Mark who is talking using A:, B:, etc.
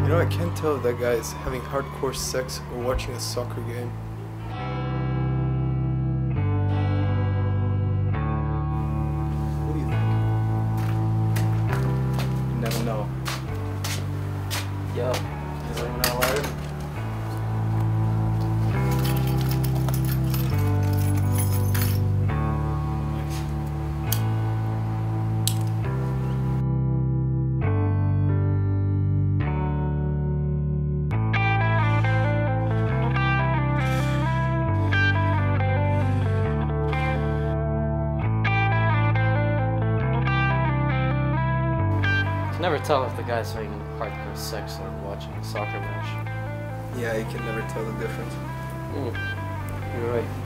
A: You know, I can't tell if that guy is having hardcore sex or watching a soccer game. What do you think?
B: You never know. Yo, is anyone out lighter? You can never tell if the guy's having hardcore sex or watching a soccer match.
A: Yeah, you can never tell the difference.
B: You're right.